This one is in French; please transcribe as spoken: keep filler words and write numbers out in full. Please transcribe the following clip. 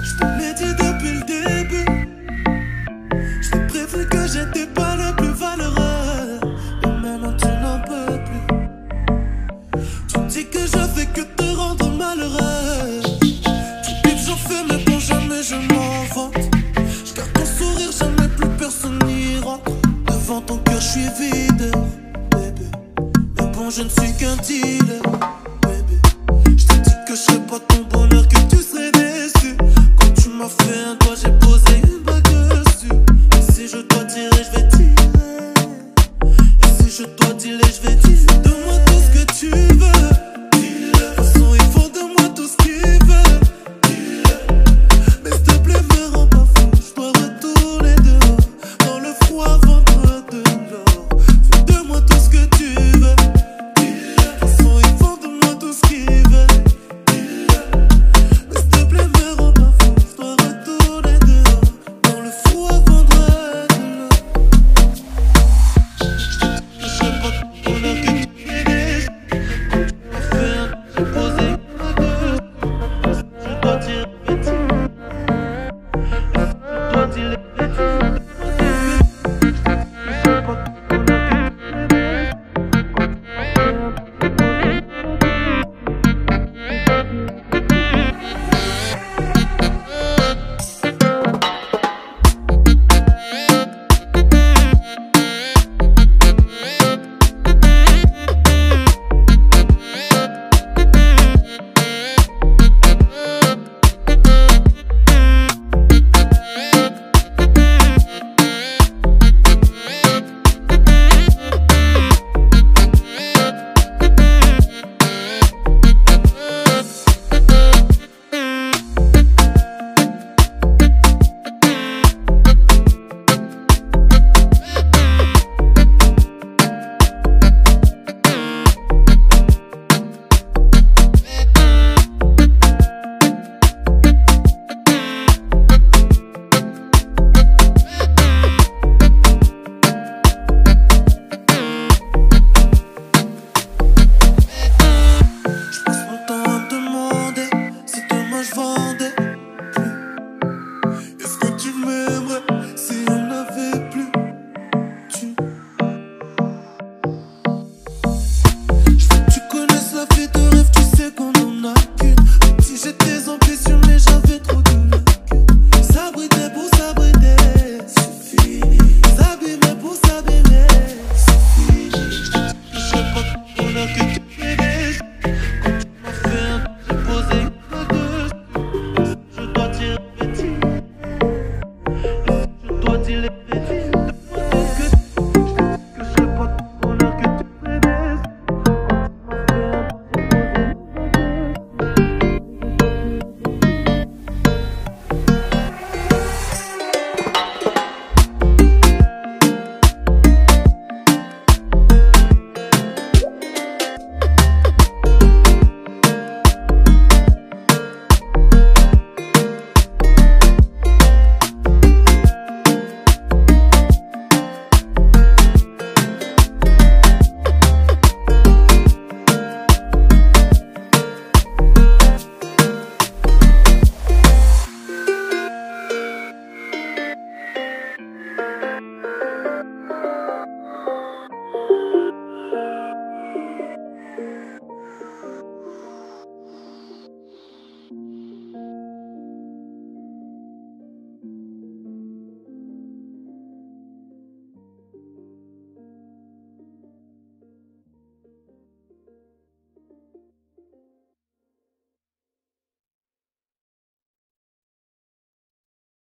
Je te l'ai dit depuis le début. Je t'ai prévenu que j'étais pas le plus valeureux. Et maintenant tu n'en peux plus. Tu dis que je fais que te rendre malheureux. Tu dis que j'en fais mais bon jamais je m'en vante. Je garde ton sourire, jamais plus personne n'y rentre. Devant ton cœur je suis vide, bébé. Mais bon je ne suis qu'un dealer, bébé. Je t'ai dit que je serais pas ton bonheur, que tu serais déçu. Quand tu m'as fait un doigt j'ai posé une